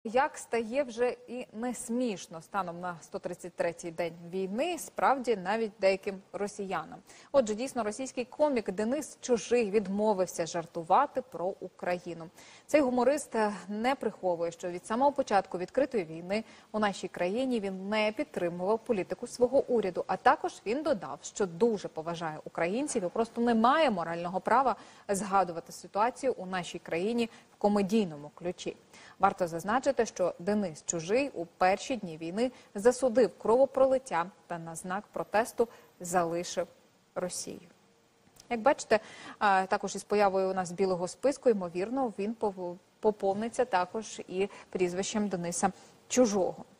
Як стає вже і не смішно станом на 133-й день війни, справді навіть деяким росіянам. Отже, дійсно, російський комік Денис Чужий відмовився жартувати про Україну. Цей гуморист не приховує, що від самого початку відкритої війни у нашій країні він не підтримував політику свого уряду. А також він додав, що дуже поважає українців і просто не має морального права згадувати ситуацію у нашій країні в комедійному ключі. Варто зазначити, що Денис Чужий у перші дні війни засудив кровопролиття та на знак протесту залишив Росію. Як бачите, також із появою у нас білого списку, ймовірно, він поповниться також і прізвищем Дениса Чужого.